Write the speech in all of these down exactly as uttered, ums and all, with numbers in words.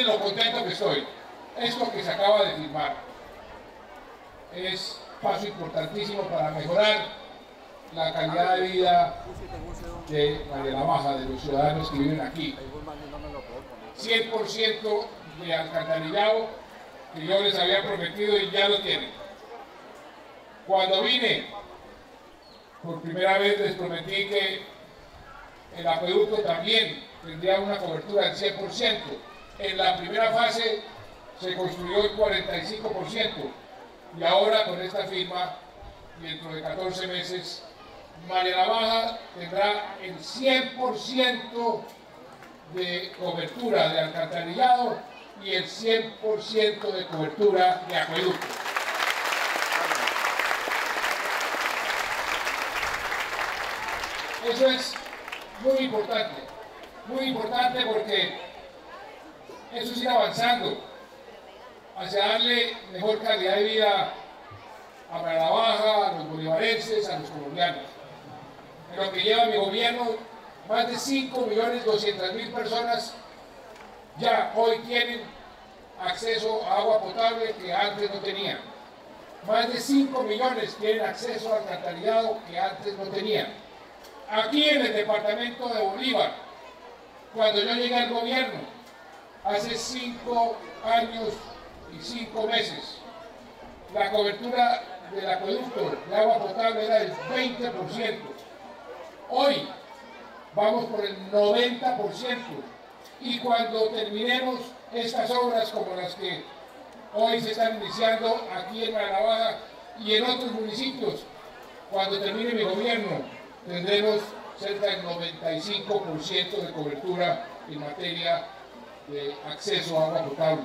lo contento que estoy. Esto que se acaba de firmar es paso importantísimo para mejorar la calidad de vida de Mariana Baja, de los ciudadanos que viven aquí. cien por ciento de alcantarillado que yo les había prometido y ya lo tienen. Cuando vine, por primera vez les prometí que el acueducto también tendría una cobertura del cien por ciento. En la primera fase se construyó el cuarenta y cinco por ciento y ahora con esta firma, dentro de catorce meses, Mariana Baja tendrá el cien por ciento de cobertura de alcantarillado y el cien por ciento de cobertura de acueducto. Eso es muy importante, muy importante porque eso es ir avanzando hacia darle mejor calidad de vida a Mariana Baja, a los bolivarenses, a los colombianos. En lo que lleva mi gobierno, más de cinco millones doscientas mil personas ya hoy tienen acceso a agua potable que antes no tenían. Más de cinco millones tienen acceso al alcantarillado que antes no tenían. Aquí en el departamento de Bolívar, cuando yo llegué al gobierno, hace cinco años y cinco meses, la cobertura del acueducto de agua potable era del veinte por ciento. Hoy vamos por el noventa por ciento y cuando terminemos estas obras como las que hoy se están iniciando aquí en Mariana Baja y en otros municipios, cuando termine mi gobierno tendremos cerca del noventa y cinco por ciento de cobertura en materia de acceso a agua potable.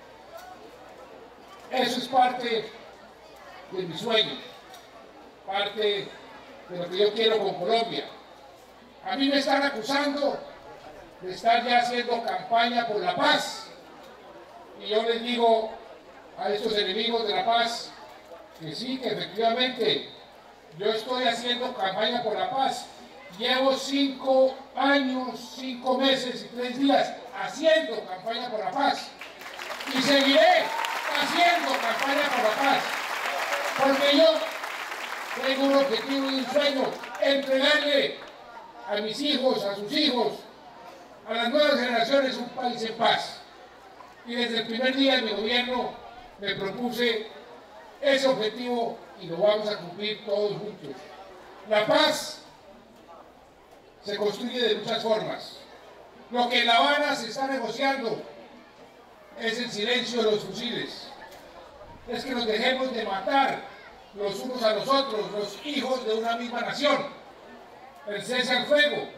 Eso es parte de mi sueño, parte de lo que yo quiero con Colombia. A mí me están acusando de estar ya haciendo campaña por la paz. Y yo les digo a estos enemigos de la paz que sí, que efectivamente yo estoy haciendo campaña por la paz. Llevo cinco años, cinco meses y tres días haciendo campaña por la paz. Y seguiré haciendo campaña por la paz. Porque yo tengo un objetivo y un sueño, entregarle a mis hijos, a sus hijos, a las nuevas generaciones un país en paz. Y desde el primer día de mi gobierno me propuse ese objetivo y lo vamos a cumplir todos juntos. La paz se construye de muchas formas. Lo que en La Habana se está negociando es el silencio de los fusiles. Es que nos dejemos de matar los unos a los otros, los hijos de una misma nación. El cese al fuego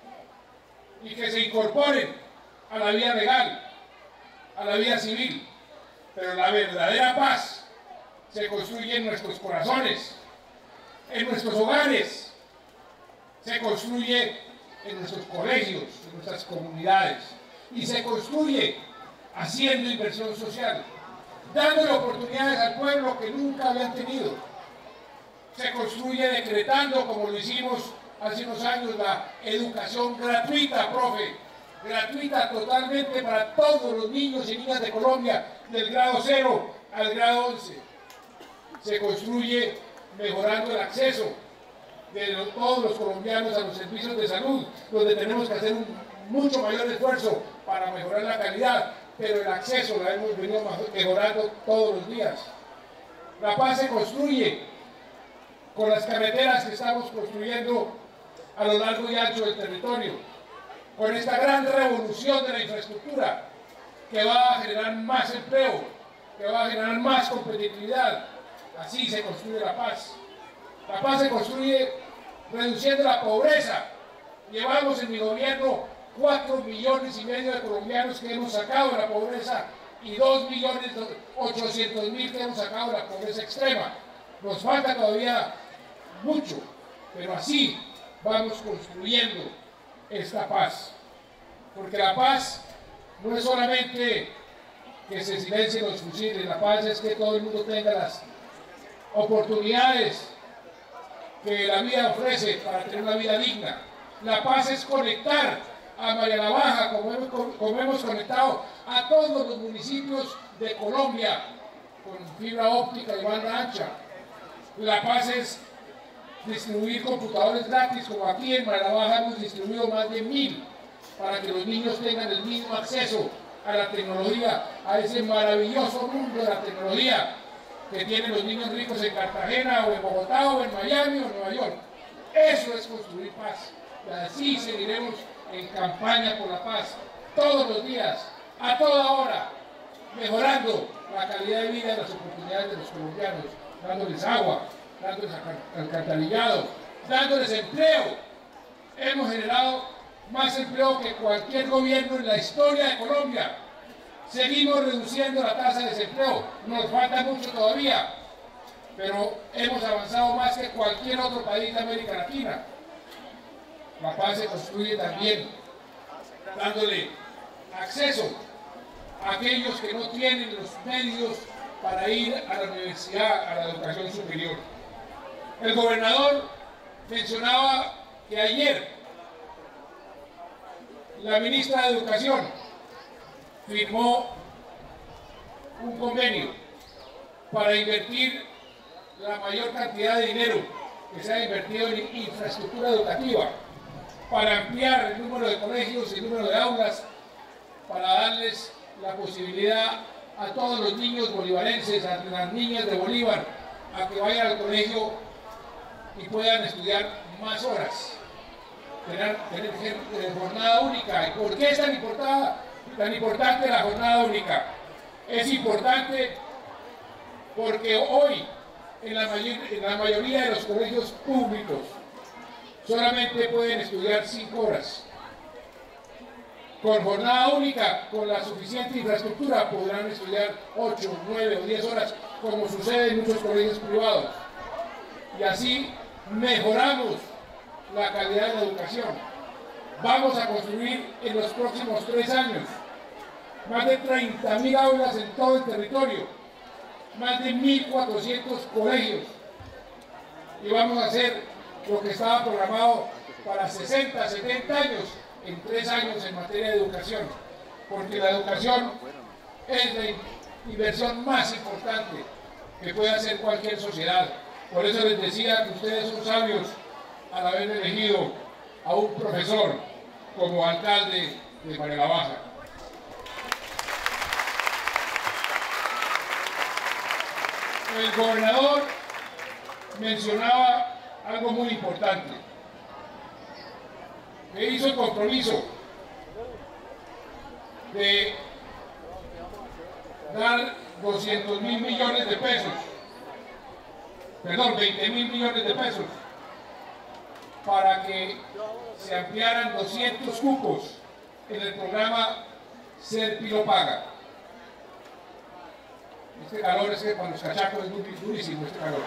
y que se incorporen a la vida legal, a la vida civil. Pero la verdadera paz se construye en nuestros corazones, en nuestros hogares, se construye en nuestros colegios, en nuestras comunidades y se construye haciendo inversión social, dándole oportunidades al pueblo que nunca habían tenido. Se construye decretando, como lo hicimos hace unos años, la educación gratuita, profe, gratuita totalmente para todos los niños y niñas de Colombia, del grado cero al grado once. Se construye mejorando el acceso de los, todos los colombianos a los servicios de salud, donde tenemos que hacer un mucho mayor esfuerzo para mejorar la calidad, pero el acceso lo hemos venido mejorando todos los días. La paz se construye con las carreteras que estamos construyendo a lo largo y ancho del territorio, con esta gran revolución de la infraestructura que va a generar más empleo, que va a generar más competitividad. Así se construye la paz. La paz se construye reduciendo la pobreza. Llevamos en mi gobierno cuatro millones y medio de colombianos que hemos sacado de la pobreza y dos millones ochocientos mil que hemos sacado de la pobreza extrema. Nos falta todavía mucho, pero así vamos construyendo esta paz. Porque la paz no es solamente que se silencien los fusiles, la paz es que todo el mundo tenga las oportunidades que la vida ofrece para tener una vida digna. La paz es conectar a Mariana Baja, como hemos, como hemos conectado a todos los municipios de Colombia con fibra óptica y banda ancha. La Paz es distribuir computadores gratis, como aquí en Mariana Baja hemos distribuido más de mil, para que los niños tengan el mismo acceso a la tecnología, a ese maravilloso mundo de la tecnología que tienen los niños ricos en Cartagena, o en Bogotá, o en Miami, o en Nueva York. Eso es construir paz. Y así seguiremos en campaña por la paz, todos los días, a toda hora, mejorando la calidad de vida y las oportunidades de los colombianos, dándoles agua, dándoles alcantarillado, dándoles empleo. Hemos generado más empleo que cualquier gobierno en la historia de Colombia. Seguimos reduciendo la tasa de desempleo, nos falta mucho todavía, pero hemos avanzado más que cualquier otro país de América Latina. La paz se construye también dándole acceso a aquellos que no tienen los medios para ir a la universidad, a la educación superior. El gobernador mencionaba que ayer la ministra de Educación firmó un convenio para invertir la mayor cantidad de dinero que se ha invertido en infraestructura educativa, para ampliar el número de colegios y el número de aulas, para darles la posibilidad a todos los niños bolivarenses, a las niñas de Bolívar, a que vayan al colegio y puedan estudiar más horas, tener, tener jornada única. ¿Y por qué es tan importante, tan importante la jornada única? Es importante porque hoy en la, mayor, en la mayoría de los colegios públicos solamente pueden estudiar cinco horas. Con jornada única, con la suficiente infraestructura, podrán estudiar ocho, nueve o diez horas, como sucede en muchos colegios privados. Y así mejoramos la calidad de la educación. Vamos a construir en los próximos tres años más de treinta mil aulas en todo el territorio, más de mil cuatrocientos colegios, y vamos a hacer lo que estaba programado para sesenta, setenta años, en tres años en materia de educación, porque la educación es la inversión más importante que puede hacer cualquier sociedad. Por eso les decía que ustedes son sabios al haber elegido a un profesor como alcalde de Mariana Baja. El gobernador mencionaba algo muy importante, que hizo el compromiso de dar doscientos mil millones de pesos, perdón, veinte mil millones de pesos, para que se ampliaran doscientos cupos en el programa Serpi lo paga. Este calor es que para los cachacos es muy durísimo este calor.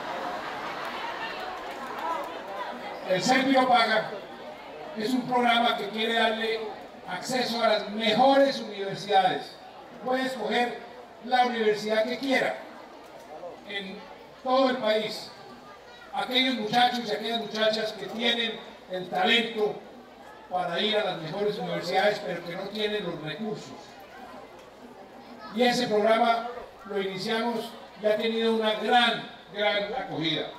El Serpi lo paga es un programa que quiere darle acceso a las mejores universidades. Puede escoger la universidad que quiera en todo el país. Aquellos muchachos y aquellas muchachas que tienen el talento para ir a las mejores universidades, pero que no tienen los recursos. Y ese programa lo iniciamos y ha tenido una gran, gran acogida.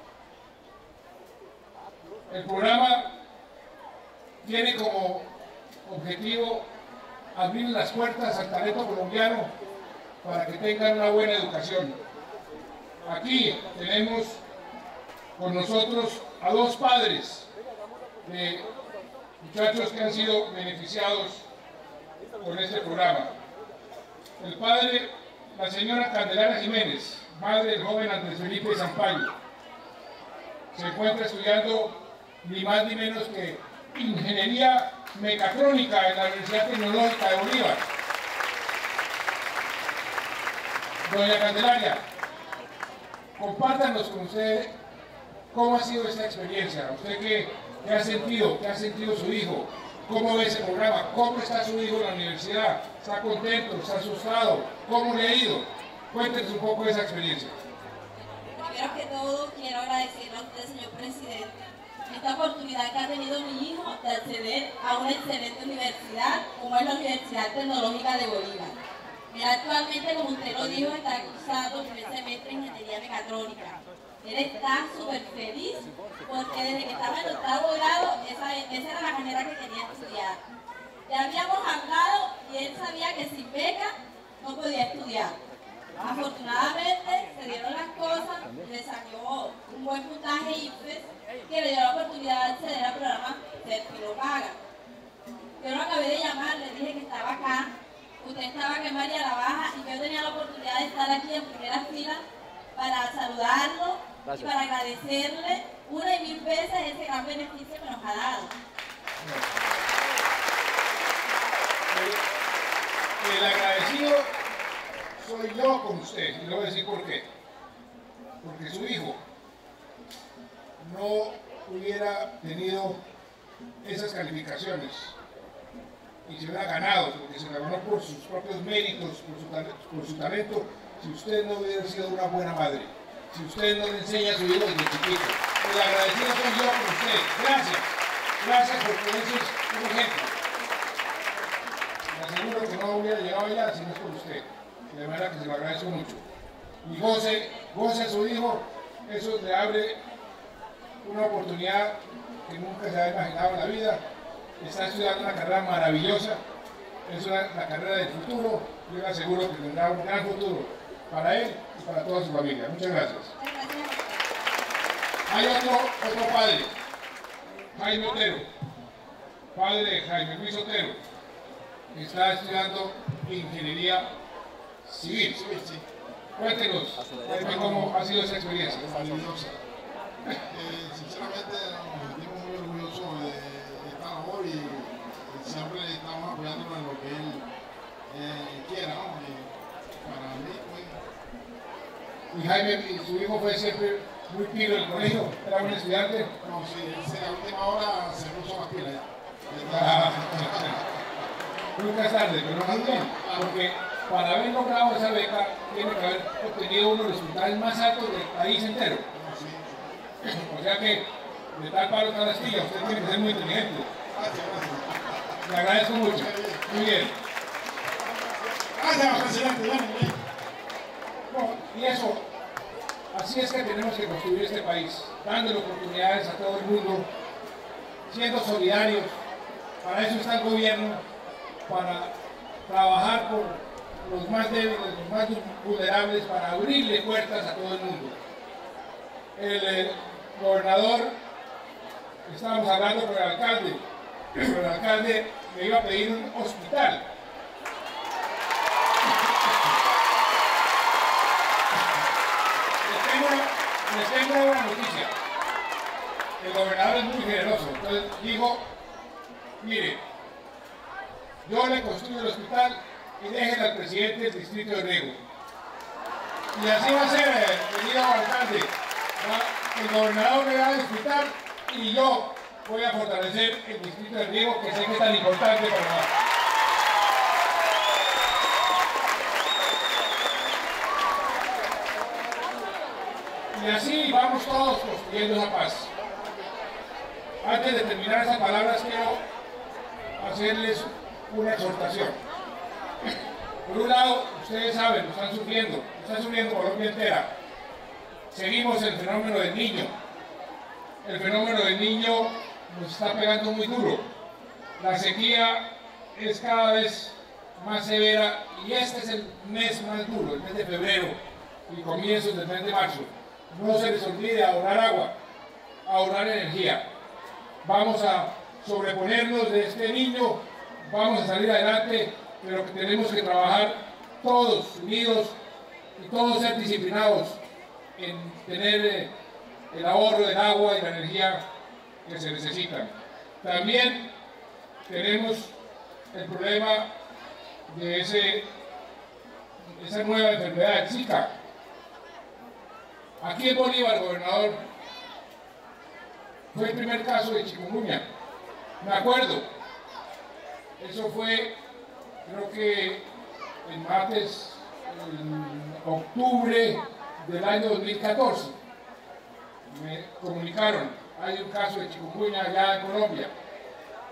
El programa tiene como objetivo abrir las puertas al talento colombiano para que tengan una buena educación. Aquí tenemos con nosotros a dos padres de muchachos que han sido beneficiados con este programa. El padre, la señora Candelaria Jiménez, madre del joven Andrés Felipe Zampayo, se encuentra estudiando ni más ni menos que ingeniería mecatrónica en la Universidad Tecnológica de Bolívar. Doña Candelaria, compártanos con usted cómo ha sido esta experiencia. ¿Usted qué, qué ha sentido? ¿Qué ha sentido su hijo? ¿Cómo ve ese programa? ¿Cómo está su hijo en la universidad? ¿Está contento? ¿Está asustado? ¿Cómo le ha ido? Cuéntenos un poco de esa experiencia. Primero que todo, quiero agradecerle a usted, señor presidente, esta oportunidad que ha tenido mi hijo de de acceder a una excelente universidad como es la Universidad Tecnológica de Bolívar. Él actualmente, como usted lo dijo, está cursando el primer semestre en Ingeniería Mecatrónica. Él está súper feliz porque desde que estaba en el octavo grado, esa, esa era la carrera que quería estudiar. Ya habíamos hablado y él sabía que sin beca no podía estudiar. Afortunadamente se dieron las cosas, le salió un buen puntaje I F E S que le dio la oportunidad de acceder al programa Certilo Paga. Yo lo acabé de llamar, le dije que estaba acá, usted estaba acá en María la Baja y yo tenía la oportunidad de estar aquí en primera fila para saludarlo y para agradecerle una y mil veces ese gran beneficio que nos ha dado. El agradecido soy yo con usted, y le voy a decir por qué. Porque su hijo no hubiera tenido esas calificaciones y se hubiera ganado, porque se ganó por sus propios méritos, por su, talento, por su talento, si usted no hubiera sido una buena madre, si usted no le enseña a su hijo desde chiquito. El agradecido soy yo con usted. Gracias. Gracias porque ese es un ejemplo. Le aseguro que no hubiera llegado allá si no es por usted. De manera que se lo agradezco mucho. Y goce, goce a su hijo, eso le abre una oportunidad que nunca se había imaginado en la vida. Está estudiando una carrera maravillosa, es una, la carrera del futuro. Yo le aseguro que tendrá un gran futuro para él y para toda su familia. Muchas gracias. Hay otro, otro padre, Jaime Otero, padre de Jaime Luis Otero, que está estudiando ingeniería civil. civil sí. Cuéntenos, Jaime, cómo ha sido esa experiencia. Maravillosa. Eh, sinceramente nos sentimos muy orgullosos de esta labor y, y siempre estamos apoyándonos en lo que él eh, quiera, ¿no? Y para mí, pues... ¿Y Jaime, su hijo fue siempre muy pilo en el colegio? ¿Era buen estudiante? No, sí, él a última hora se puso más pila ya. Ah, nunca es tarde, pero muy bien, porque para haber logrado esa beca tiene que haber obtenido uno de los resultados más altos del país entero. O sea que de tal palo tal astilla, usted tiene que ser muy inteligente. Le agradezco mucho. Muy bien. Gracias, presidente. No, y eso, así es que tenemos que construir este país, dándole oportunidades a todo el mundo, siendo solidarios. Para eso está el gobierno, para trabajar por los más débiles, los más vulnerables, para abrirle puertas a todo el mundo. El, el gobernador, estábamos hablando con el alcalde, el alcalde me iba a pedir un hospital. Les tengo, les tengo una buena noticia. El gobernador es muy generoso, entonces dijo, mire, yo le construyo el hospital y déjenle al presidente del distrito de Riego. Y así va a ser, querido alcalde. El gobernador me va a hospital y yo voy a fortalecer el distrito de Riego, que sé que es tan importante para nosotros. Y así vamos todos construyendo esa paz. Antes de terminar esas palabras, quiero hacerles una exhortación. Por un lado, ustedes saben, lo están sufriendo, lo está sufriendo Colombia entera. Seguimos el fenómeno del Niño. El fenómeno del Niño nos está pegando muy duro. La sequía es cada vez más severa y este es el mes más duro, el mes de febrero y comienzos del mes de marzo. No se les olvide ahorrar agua, ahorrar energía. Vamos a sobreponernos de este Niño, vamos a salir adelante, pero que tenemos que trabajar todos unidos y todos ser disciplinados en tener eh, el ahorro del agua y la energía que se necesitan. También tenemos el problema de ese, esa nueva enfermedad, el Zika. Aquí en Bolívar, gobernador, fue el primer caso de chikungunya. Me acuerdo, eso fue, creo que el martes, en octubre del año dos mil catorce. Me comunicaron, hay un caso de chikungunya allá en Colombia.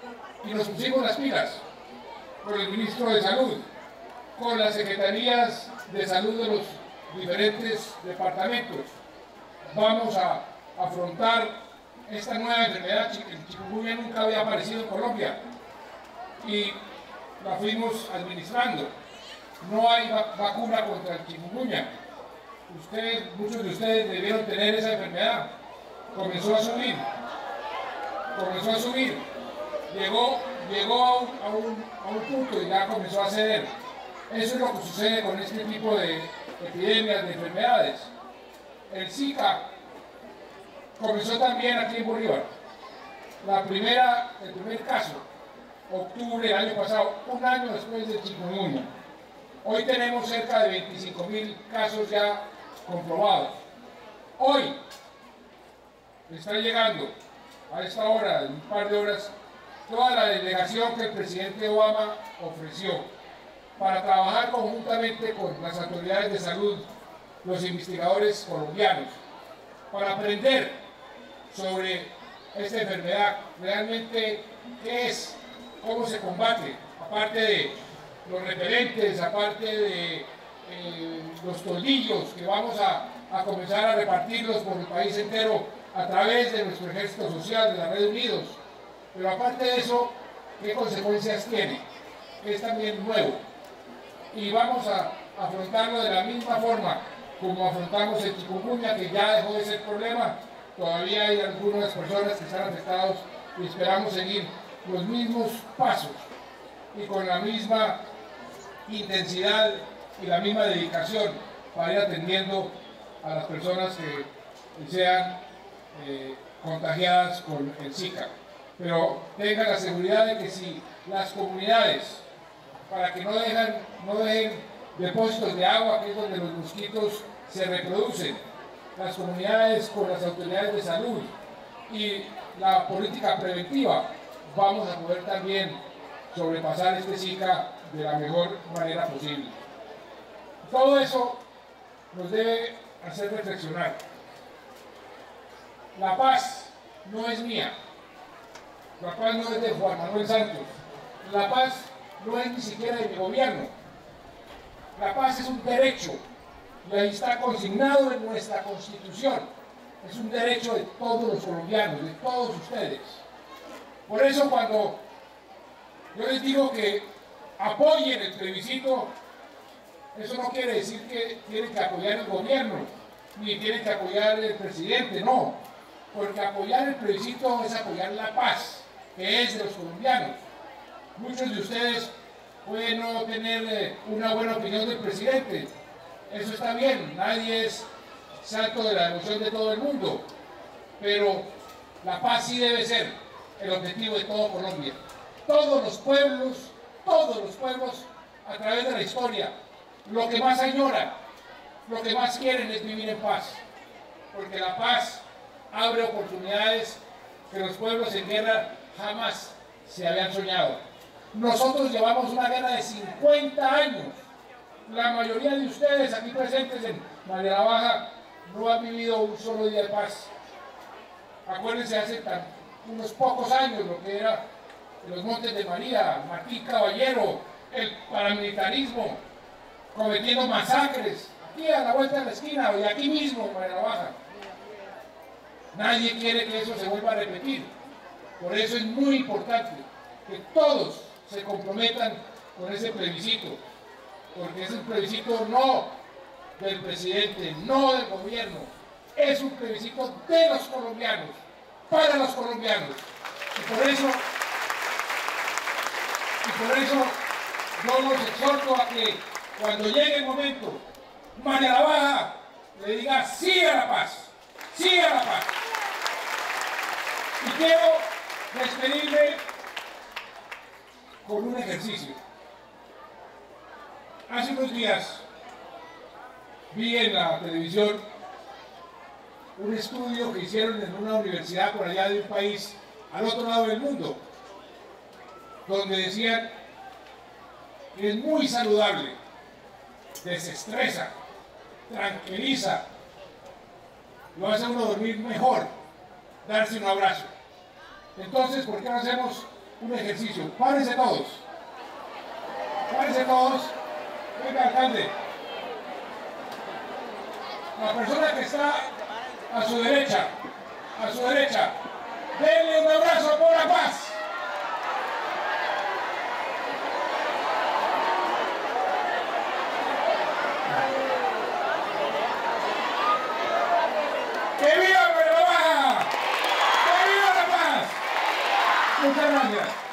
y nos pusimos las pilas con el ministro de Salud, con las secretarías de salud de los diferentes departamentos. Vamos a afrontar esta nueva enfermedad. El chikungunya nunca había aparecido en Colombia y la fuimos administrando. No hay vacuna contra el chikungunya. Ustedes, muchos de ustedes debieron tener esa enfermedad. Comenzó a subir, comenzó a subir, llegó, llegó a, un, a, un, a un punto y ya comenzó a ceder. Eso es lo que sucede con este tipo de epidemias, de enfermedades. El Zika comenzó también aquí en Bolívar. La primera, el primer caso, octubre del año pasado, un año después del chikungunya. Hoy tenemos cerca de veinticinco mil casos ya comprobados. Hoy está llegando a esta hora, en un par de horas, toda la delegación que el presidente Obama ofreció para trabajar conjuntamente con las autoridades de salud, los investigadores colombianos, para aprender sobre esta enfermedad, realmente qué es, cómo se combate, aparte de los repelentes, aparte de eh, los toldillos que vamos a, a comenzar a repartirlos por el país entero a través de nuestro ejército social, de la Red Unidos. Pero aparte de eso, ¿qué consecuencias tiene? Es también nuevo. Y vamos a afrontarlo de la misma forma como afrontamos el chikungunya, que ya dejó de ser problema. Todavía hay algunas personas que están afectados y esperamos seguir los mismos pasos y con la misma intensidad y la misma dedicación para ir atendiendo a las personas que sean eh, contagiadas con el Zika. Pero tengan la seguridad de que si las comunidades, para que no dejen, no dejen depósitos de agua, que es donde los mosquitos se reproducen, las comunidades con las autoridades de salud y la política preventiva, vamos a poder también sobrepasar este Zika de la mejor manera posible. Todo eso nos debe hacer reflexionar. La paz no es mía, la paz no es de Juan Manuel Santos, la paz no es ni siquiera de mi gobierno. La paz es un derecho y ahí está consignado en nuestra Constitución. Es un derecho de todos los colombianos, de todos ustedes. Por eso cuando yo les digo que apoyen el plebiscito, eso no quiere decir que tienen que apoyar el gobierno, ni tienen que apoyar el presidente, no. Porque apoyar el plebiscito es apoyar la paz, que es de los colombianos. Muchos de ustedes pueden no tener una buena opinión del presidente. Eso está bien, nadie es santo de la devoción de todo el mundo. Pero la paz sí debe ser el objetivo de todo Colombia. Todos los pueblos, todos los pueblos a través de la historia, lo que más añoran, lo que más quieren es vivir en paz. Porque la paz abre oportunidades que los pueblos en guerra jamás se habían soñado. Nosotros llevamos una guerra de cincuenta años. La mayoría de ustedes aquí presentes en María la Baja no han vivido un solo día de paz. Acuérdense hace tan, unos pocos años lo que era los Montes de María, Martín Caballero, el paramilitarismo, cometiendo masacres, aquí a la vuelta de la esquina y aquí mismo en María la Baja. Nadie quiere que eso se vuelva a repetir. Por eso es muy importante que todos se comprometan con ese plebiscito, porque es un plebiscito no del presidente, no del gobierno, es un plebiscito de los colombianos, para los colombianos. Y por eso, y por eso yo los exhorto a que cuando llegue el momento, María la Baja le diga sí a la paz, sí a la paz. Y quiero despedirme con un ejercicio. Hace unos días vi en la televisión un estudio que hicieron en una universidad por allá de un país al otro lado del mundo, donde decían que es muy saludable, desestresa, tranquiliza, lo hace a uno dormir mejor, darse un abrazo. Entonces, ¿por qué no hacemos un ejercicio. Párense todos. Párense todos. Venga, alcalde. La persona que está a su derecha, a su derecha, denle un abrazo por la paz. ¡Que viva Puebla Baja! ¡Que viva la paz! Muchas gracias.